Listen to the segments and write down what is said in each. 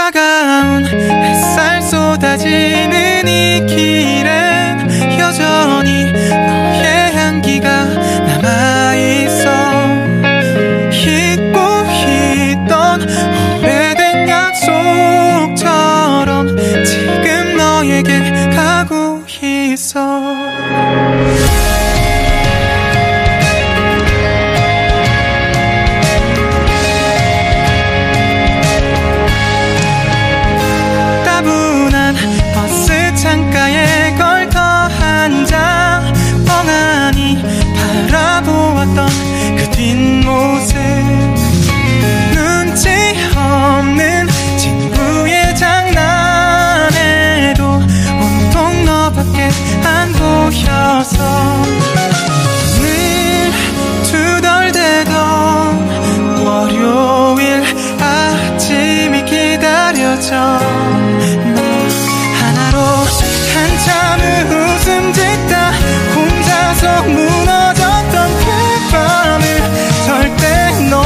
따가운 햇살 쏟아지는 이 길엔 여전히 너의 향기가 남아있어. 잊고 있던 오래된 약속처럼 지금 너에게 가고 있어. 창가에 걸터 앉아 멍하니 바라보았던 그 뒷모습. 눈치 없는 친구의 장난에도 온통 너밖에 안 보여서 늘 투덜대던 월요일 아침이 기다려져. 한참 웃음 짓다 혼자서 무너졌던 그 밤을 절대 넌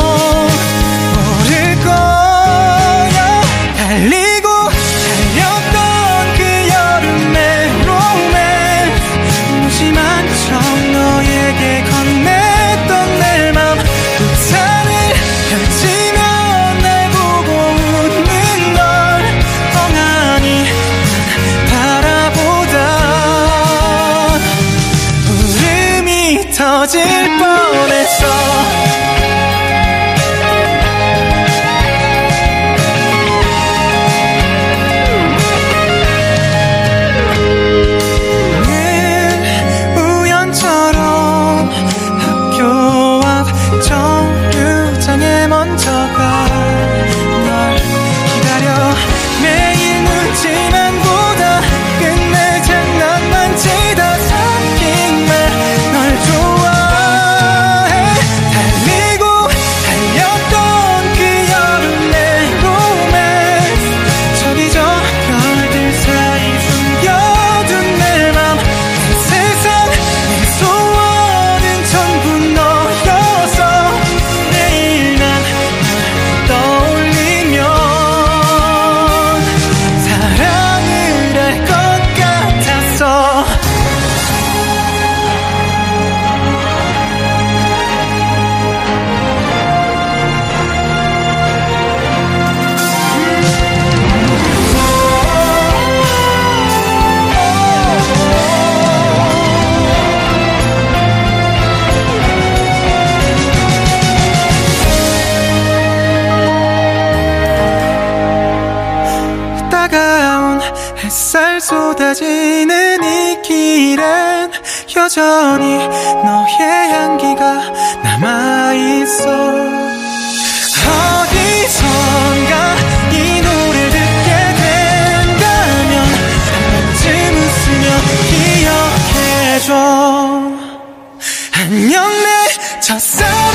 모를 거야. 달리고 달렸던 그 여름의 로맨스, 무심한 척 너에게 건넸던 내 맘. 우산을 펼치며 날 보고 웃는 널 멍하니 터질 뻔했어. 늘 우연처럼 학교 앞 정류장에 먼저 가 널 기다려. 매일 눈치만 보다 끝내 장난만 치다 삼킨 말 널 좋아해. 달리고 달렸던 그 여름의 로맨스, 저기 저 별들 사이 숨겨둔 내 맘. 내 세상 내 소원은 전부 너였어. 매일 난 널 떠올리면 사랑을 할 것 같았어. 따가운 햇살 쏟아지는 이 길엔 여전히 너의 향기가 남아있어. 어디선가 이 노래를 듣게 된다면 한번쯤 웃으며 기억해줘. 안녕 내 첫사랑.